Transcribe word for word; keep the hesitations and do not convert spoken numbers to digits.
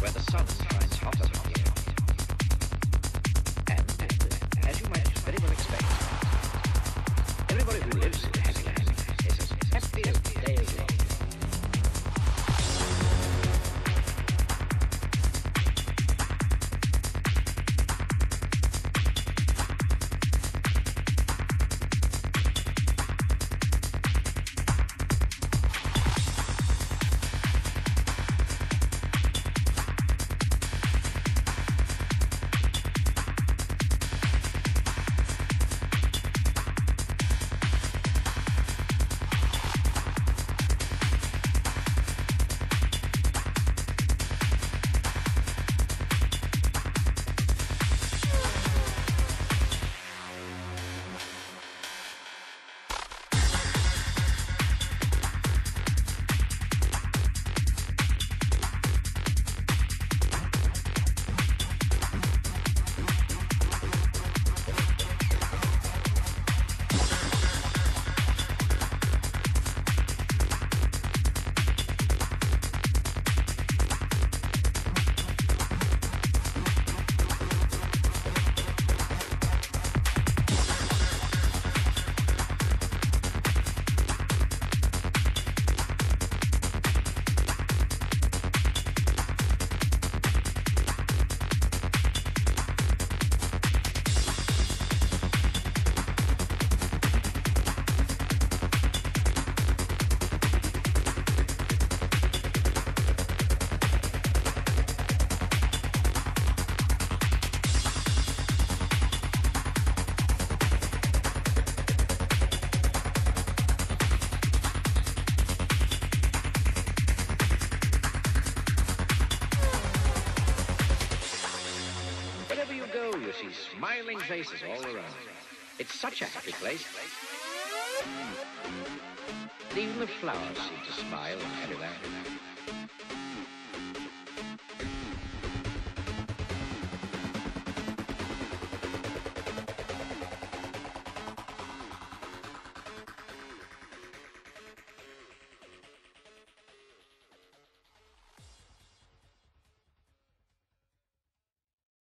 where the sun shines hotter than here. And, as you might very well expect, everybody who lives in Happy Land is as happy as the day is long. Smiling faces all around. It's such a happy place. And even the flowers seem to smile in Happy Land.